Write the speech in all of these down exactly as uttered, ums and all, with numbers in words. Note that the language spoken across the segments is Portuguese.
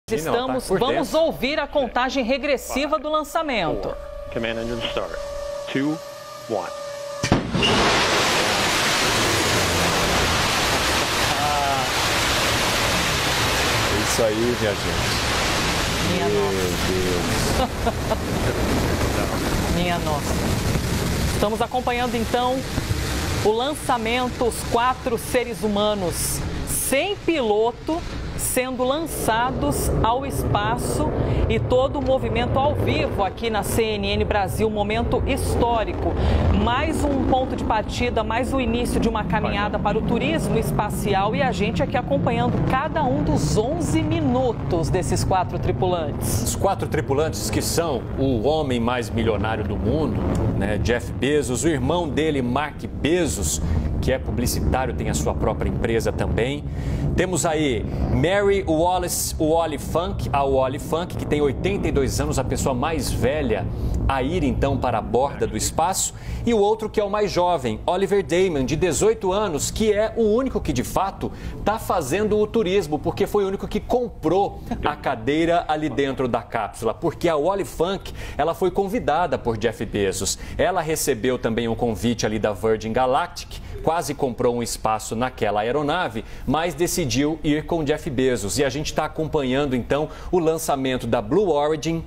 Estamos, vamos ouvir a contagem regressiva do lançamento. Command engine start. Two, one. É isso aí, minha gente. Minha Meu nossa. Minha nossa. Estamos acompanhando então o lançamento, os quatro seres humanos sem piloto sendo lançados ao espaço e todo o movimento ao vivo aqui na C N N Brasil, momento histórico. Mais um ponto de partida, mais o início de uma caminhada para o turismo espacial e a gente aqui acompanhando cada um dos onze minutos desses quatro tripulantes. Os quatro tripulantes que são o homem mais milionário do mundo, né, Jeff Bezos, o irmão dele, Mark Bezos, que é publicitário, tem a sua própria empresa também. Temos aí Mary Wallace, o Wally Funk, a Wally Funk, que tem oitenta e dois anos, a pessoa mais velha a ir então para a borda do espaço. E o outro que é o mais jovem, Oliver Damon, de dezoito anos, que é o único que de fato está fazendo o turismo, porque foi o único que comprou a cadeira ali dentro da cápsula. Porque a Wally Funk, ela foi convidada por Jeff Bezos. Ela recebeu também um convite ali da Virgin Galactic, quase comprou um espaço naquela aeronave, mas decidiu ir com Jeff Bezos. E a gente está acompanhando então o lançamento da Blue Origin,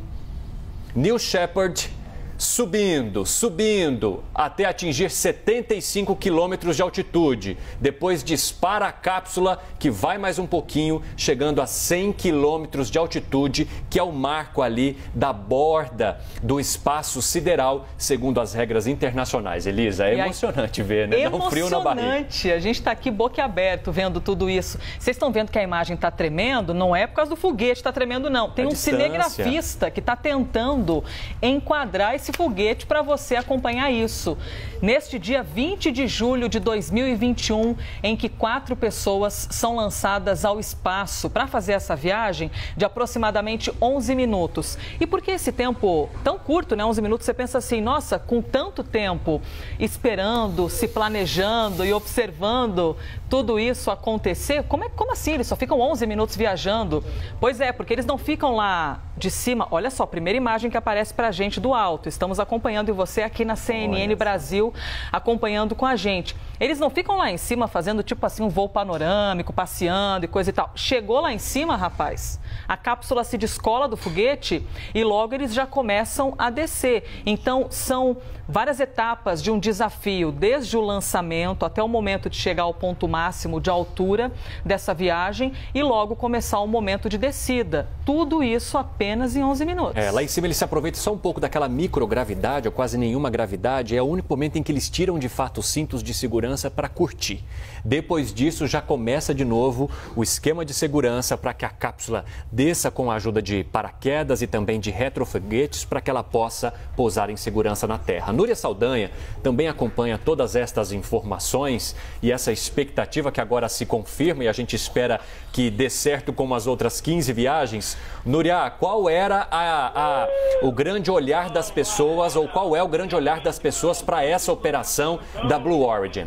New Shepard, subindo, subindo, até atingir setenta e cinco quilômetros de altitude. Depois dispara a cápsula, que vai mais um pouquinho, chegando a cem quilômetros de altitude, que é o marco ali da borda do espaço sideral, segundo as regras internacionais. Elisa, é emocionante ver, né? Dá um frio na barriga. Emocionante. A gente está aqui boquiaberto vendo tudo isso. Vocês estão vendo que a imagem está tremendo? Não é por causa do foguete que está tremendo, não. Tem um cinegrafista que está tentando enquadrar esse foguete para você acompanhar isso. Neste dia vinte de julho de dois mil e vinte e um, em que quatro pessoas são lançadas ao espaço para fazer essa viagem de aproximadamente onze minutos. E por que esse tempo tão curto, né? onze minutos, você pensa assim, nossa, com tanto tempo esperando, se planejando e observando tudo isso acontecer, como, é, como assim? Eles só ficam onze minutos viajando? Pois é, porque eles não ficam lá de cima. Olha só, primeira imagem que aparece para a gente do alto. Estamos acompanhando e você aqui na C N N Brasil acompanhando com a gente. Eles não ficam lá em cima fazendo tipo assim um voo panorâmico, passeando e coisa e tal. Chegou lá em cima, rapaz, a cápsula se descola do foguete e logo eles já começam a descer. Então são várias etapas de um desafio, desde o lançamento até o momento de chegar ao ponto máximo de altura dessa viagem e logo começar o momento de descida. Tudo isso apenas em onze minutos. É, lá em cima eles se aproveitam só um pouco daquela microgravidade, ou quase nenhuma gravidade. É o único momento em que eles tiram de fato os cintos de segurança para curtir. Depois disso já começa de novo o esquema de segurança para que a cápsula desça com a ajuda de paraquedas e também de retrofoguetes para que ela possa pousar em segurança na Terra. Núria Saldanha também acompanha todas estas informações e essa expectativa que agora se confirma e a gente espera que dê certo como as outras quinze viagens. Núria, qual era a, a, o grande olhar das pessoas ou qual é o grande olhar das pessoas para essa operação da Blue Origin?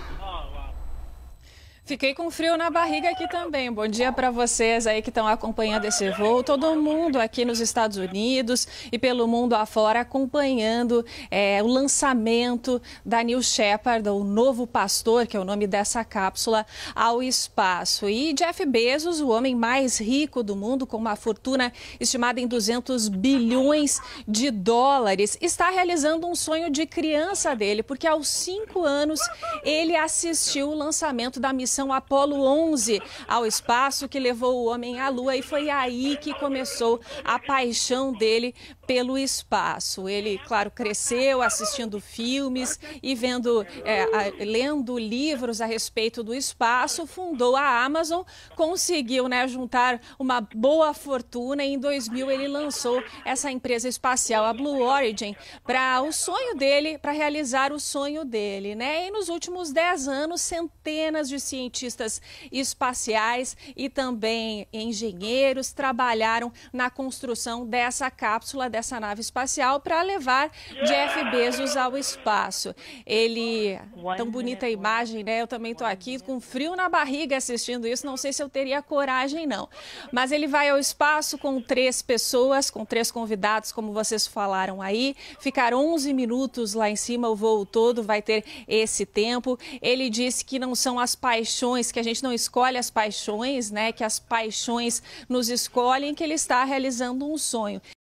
Fiquei com frio na barriga aqui também. Bom dia para vocês aí que estão acompanhando esse voo. Todo mundo aqui nos Estados Unidos e pelo mundo afora acompanhando é, o lançamento da New Shepard, o novo pastor, que é o nome dessa cápsula, ao espaço. E Jeff Bezos, o homem mais rico do mundo, com uma fortuna estimada em duzentos bilhões de dólares, está realizando um sonho de criança dele, porque aos cinco anos ele assistiu o lançamento da missão Apollo onze ao espaço, que levou o homem à Lua, e foi aí que começou a paixão dele pelo espaço. Ele, claro, cresceu assistindo filmes e vendo, é, a, lendo livros a respeito do espaço, fundou a Amazon, conseguiu, né, juntar uma boa fortuna e em dois mil ele lançou essa empresa espacial, a Blue Origin, para o sonho dele, para realizar o sonho dele, né? E nos últimos dez anos, centenas de cientistas cientistas espaciais e também engenheiros trabalharam na construção dessa cápsula, dessa nave espacial, para levar Jeff Bezos ao espaço. Ele, tão bonita a imagem, né? Eu também estou aqui com frio na barriga assistindo isso, não sei se eu teria coragem, não. Mas ele vai ao espaço com três pessoas, com três convidados, como vocês falaram aí, ficar onze minutos lá em cima, o voo todo vai ter esse tempo. Ele disse que não são as paixões, que a gente não escolhe as paixões, né? Que as paixões nos escolhem, que ele está realizando um sonho.